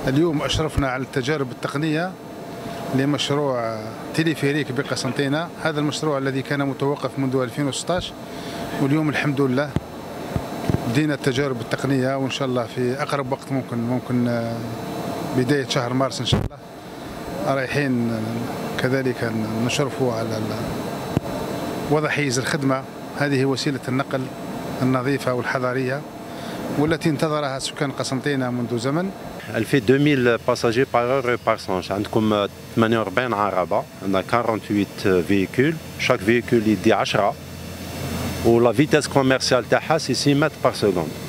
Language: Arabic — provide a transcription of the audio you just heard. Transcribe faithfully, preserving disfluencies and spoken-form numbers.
اليوم أشرفنا على التجارب التقنية لمشروع تيليفيريك بقسنطينة. هذا المشروع الذي كان متوقف منذ ألفين وستة عشر، واليوم الحمد لله بدينا التجارب التقنية، وإن شاء الله في أقرب وقت ممكن ممكن بداية شهر مارس إن شاء الله رايحين كذلك نشرفوا على وضع حيز الخدمة. هذه وسيلة النقل النظيفة والحضارية والتي انتظرها سكان قسنطينة منذ زمن. Elle fait deux mille passagers par heure et par sens. عندكم ثمانية وأربعين عربة، عندنا quarante-huit véhicules، chaque véhicule يدي عشرة، و la vitesse commerciale تاعها c'est six mètres par seconde.